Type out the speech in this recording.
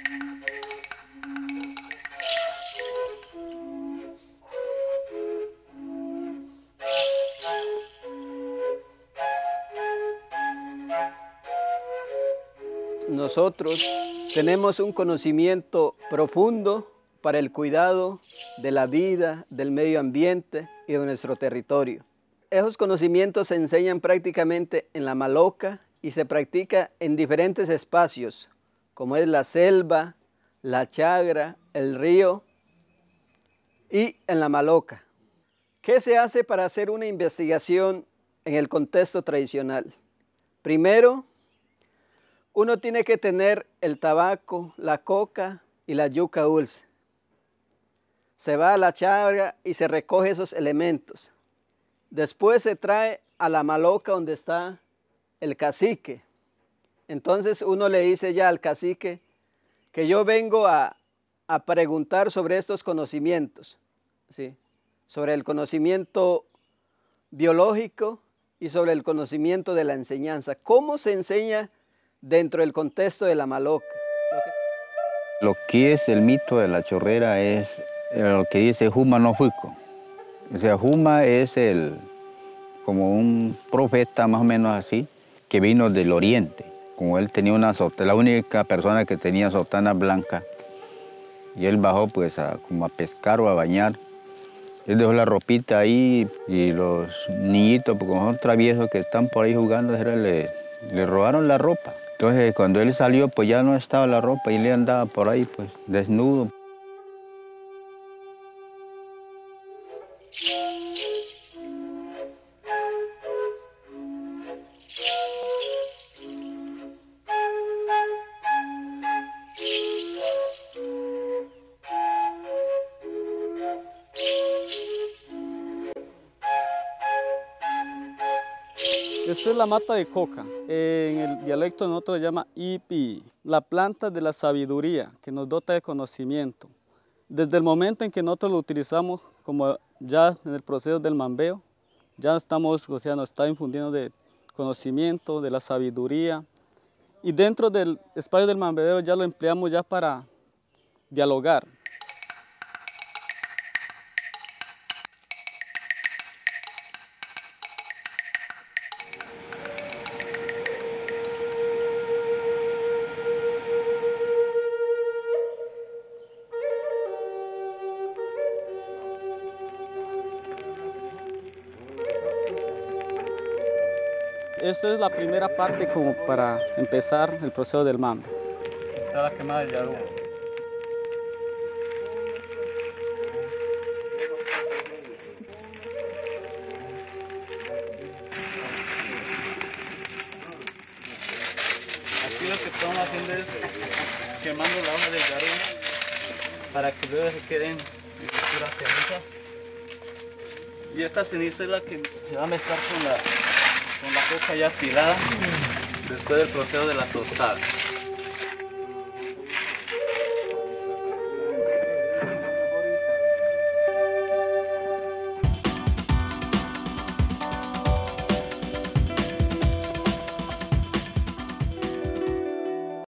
Nosotros tenemos un conocimiento profundo para el cuidado de la vida, del medio ambiente y de nuestro territorio. Esos conocimientos se enseñan prácticamente en la Maloca y se practica en diferentes espacios, como es la selva, la chagra, el río y en la Maloca. ¿Qué se hace para hacer una investigación en el contexto tradicional? Primero, uno tiene que tener el tabaco, la coca y la yuca dulce. Se va a la chagra y se recoge esos elementos. Después se trae a la Maloca donde está el cacique. Entonces uno le dice ya al cacique que yo vengo a preguntar sobre estos conocimientos, ¿sí? Sobre el conocimiento biológico y sobre el conocimiento de la enseñanza. ¿Cómo se enseña dentro del contexto de la Maloca? Lo que es el mito de la chorrera es lo que dice Juma no Fuico. O sea, Juma es como un profeta más o menos así, que vino del oriente. Como él tenía una sotana, la única persona que tenía sotana blanca, y él bajó pues como a pescar o a bañar. Él dejó la ropita ahí y los niñitos, porque como son traviesos que están por ahí jugando, le robaron la ropa. Entonces cuando él salió pues ya no estaba la ropa y él andaba por ahí pues desnudo. Esta es la mata de coca. En el dialecto nosotros le llama ipi, la planta de la sabiduría que nos dota de conocimiento. Desde el momento en que nosotros lo utilizamos como ya en el proceso del mambeo, ya estamos, o sea, nos está infundiendo de conocimiento, de la sabiduría. Y dentro del espacio del mambedero ya lo empleamos ya para dialogar. Esta es la primera parte como para empezar el proceso del mambe. Está la quemada del yarubo. Aquí lo que estamos haciendo es quemando la hoja del yarubo para que luego se queden en puras cenizas. Y esta ceniza es la que se va a mezclar con la coca ya afilada después del proceso de la tostada.